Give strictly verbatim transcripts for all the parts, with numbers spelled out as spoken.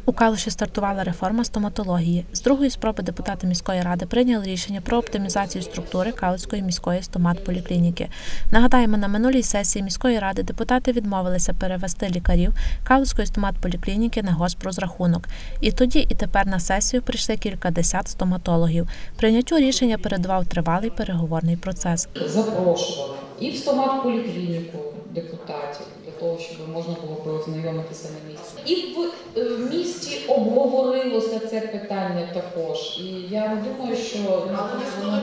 У Калуші стартувала реформа стоматології. З другої спроби депутати міської ради прийняли рішення про оптимізацію структури Калуської міської стоматполіклініки. Нагадаємо, на минулій сесії міської ради депутати відмовилися перевести лікарів Калуської стоматполіклініки на госпрозрахунок. І тоді, і тепер на сесію прийшли кількадесят стоматологів. Прийняттю рішення передував тривалий переговорний процес. Запрошували і в стоматполіклініку депутатів, для того, щоб можна було би ознайомитися на місці. І в, в місті обговорилося це питання також. І я не думаю, що... Воно...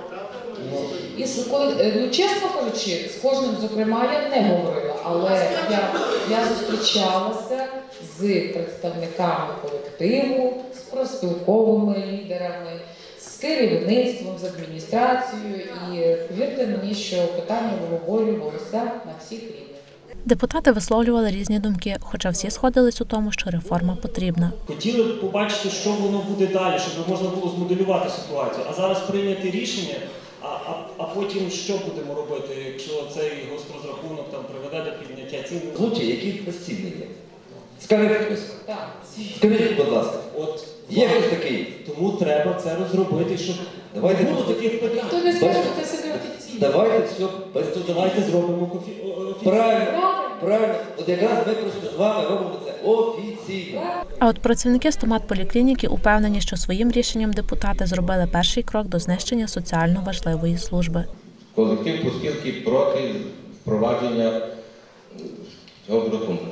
І коли, ну, чесно кажучи, з кожним, зокрема, я не говорила, але я, я зустрічалася з представниками колективу, з профспілковими лідерами, з керівництвом, з адміністрацією, і повірте мені, що питання обговорювалося на всіх рівнях. Депутати висловлювали різні думки, хоча всі сходились у тому, що реформа потрібна. Хотіли б побачити, що воно буде далі, щоб можна було змоделювати ситуацію. А зараз прийняти рішення, а, а, а потім що будемо робити, якщо цей госпрозрахунок там приведе до підняття цін? Случаї, які постійні є. Скажіть хтось. Так. Скажіть, будь ласка. От є хтось такий? Тому треба це розробити, щоб давайте не було таких питань. Хто не скаже, що це себе офіційно. Давайте все, без То давайте зробимо офіційно. Правильно, правильно. От якраз ми просто з вами робимо це офіційно. А от працівники стоматполіклініки упевнені, що своїм рішенням депутати зробили перший крок до знищення соціально важливої служби. Колектив профспілки проти впровадження цього розрахунку.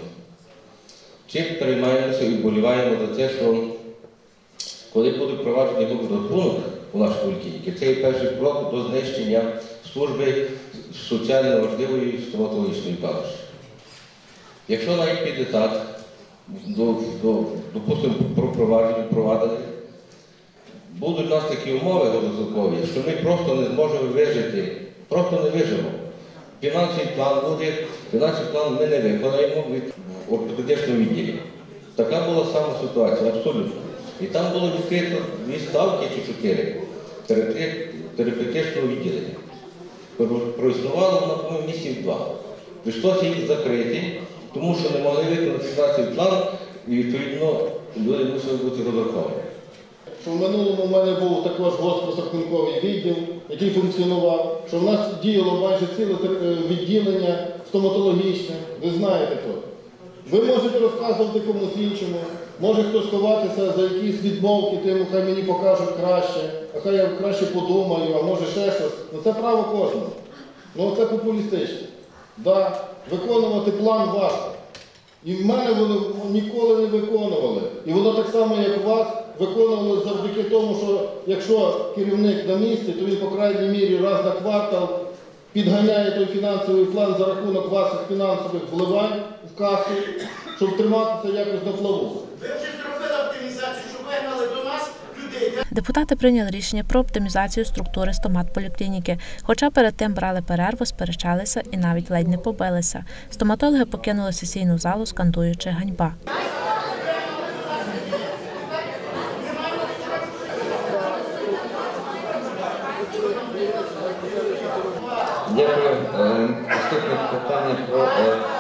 Чи переймаємося і вболіваємо за те, що коли буде впроваджений розрахунок у нашій поліклініці, це є перший крок до знищення служби соціально важливої стоматологічної галузі. Якщо навіть піде так, до, до, допустимо, про впровадження впровадити, будуть у нас такі умови розрахункові, що ми просто не зможемо вижити, просто не виживемо. Фінансовий план буде, фінансовий план ми не виконаємо від ортопедичного відділення. Така була сама ситуація, абсолютно. І там було відкрито дві ставки чи чотири терапевтичного відділення. Проіснувало на, по-моєму, місяців два. Прийшлося їх закрити, тому що не могли виконати фінансовий план, і відповідно люди мусили бути розраховані. В минулому в мене був також госпрозрахунковий відділ, який функціонував, що в нас діяло майже ціле відділення стоматологічне, ви знаєте то. Ви можете розказувати комусь іншому, може хтось ховатися за якісь відмовки, тим, хай мені покажуть краще, а хай я краще подумаю, а може ще щось. Ну це право кожного. Ну це популістично. Да, виконувати план важко. І в мене вони ніколи не виконували. І воно так само, як у вас, виконували завдяки тому, що якщо керівник на місці, то він, по крайній мірі, раз на квартал підганяє той фінансовий план за рахунок ваших фінансових вливань в касу, щоб триматися якось на плаву. Ви вже зробили оптимізацію, щоб вигнали до нас людей. Депутати прийняли рішення про оптимізацію структури стоматполіклініки, хоча перед тим брали перерву, сперечалися і навіть ледь не побилися. Стоматологи покинули сесійну залу, скандуючи «Ганьба». Дякую. Наступне питання про